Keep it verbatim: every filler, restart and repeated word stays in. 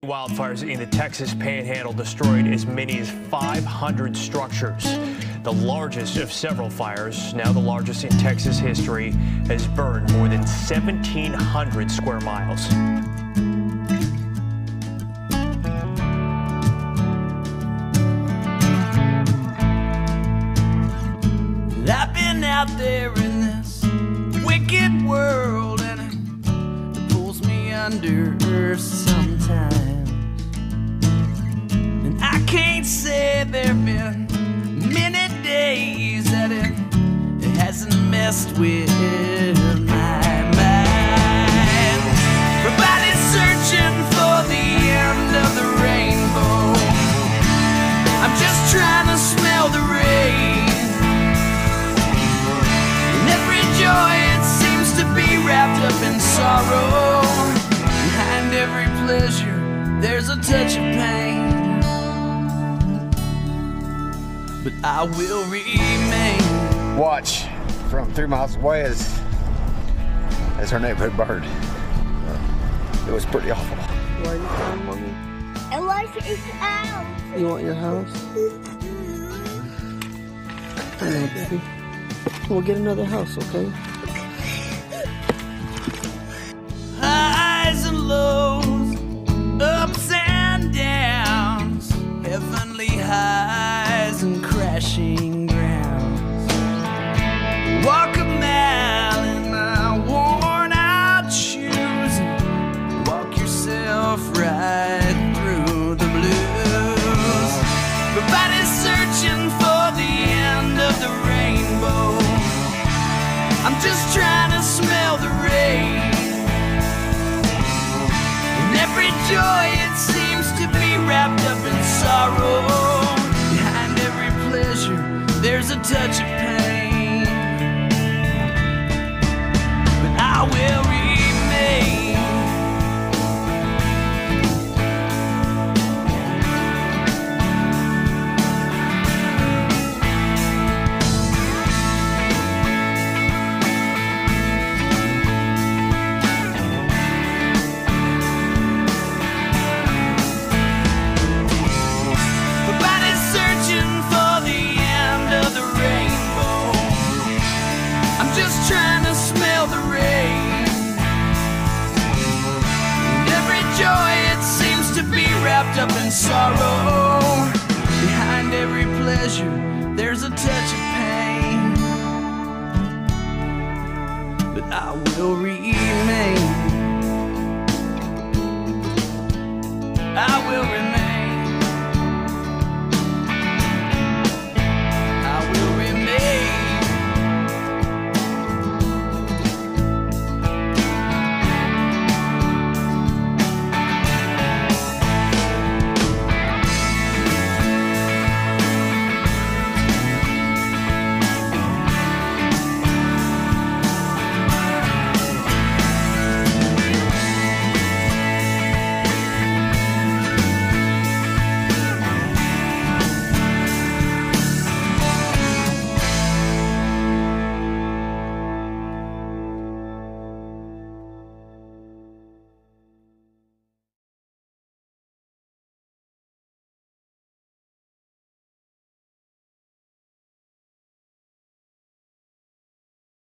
Wildfires in the Texas Panhandle destroyed as many as five hundred structures. The largest of several fires, now the largest in Texas history, has burned more than seventeen hundred square miles. I've been out there in this wicked world, and it pulls me under sometimes. And I can't say there've been many days that it, it hasn't messed with my mind. Everybody's searching for the end of the rainbow. I'm just trying to smell the rain. And every joy, it seems to be wrapped up in sorrow. Behind every pleasure, there's a touch of pain. But I will remain. Watch from three miles away as as her neighborhood burned. Uh, it was pretty awful. Where are you from, Mommy? I like your house. You want your house? I know, baby. We'll get another house, okay? Highs and lows, ups and downs, heavenly highs and crashing grounds. Walk a mile in my worn out shoes and walk yourself right through the blues. Everybody's searching for the end of the rainbow. I'm just trying to smell the rain. And every joy, it seems to be wrapped up in sorrow. Behind every pleasure, there's a touch of pain. But I will remain. Just trying to smell the rain. And every joy, it seems to be wrapped up in sorrow. Behind every pleasure, there's a touch of pain. But I will remain. I will remain.